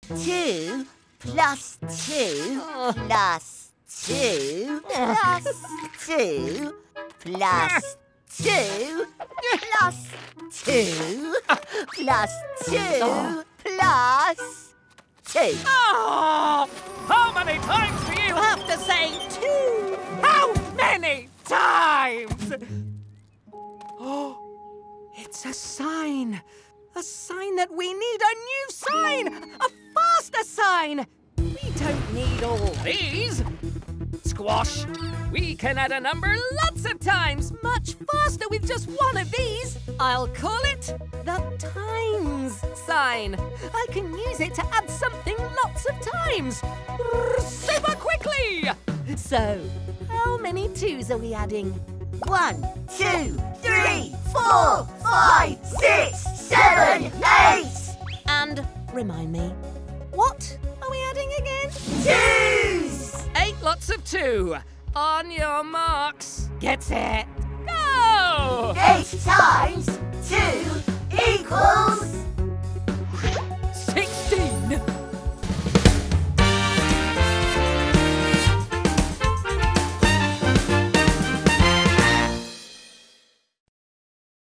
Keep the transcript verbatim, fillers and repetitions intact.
Two plus two plus two plus two plus two plus two plus two plus two. Oh, how many times do you have to say two? How many times? Oh, it's a sign. A sign that we need a new sign. A faster sign. We don't need all these. Squash. We can add a number lots of times, much faster with just one of these. I'll call it the times sign. I can use it to add something lots of times. Super quickly. So, how many twos are we adding? One, two, three, four, five, six, seven, eight. And remind me, what are we adding again? Twos! Eight lots of two. On your marks. Get set. Go! Eight times two equals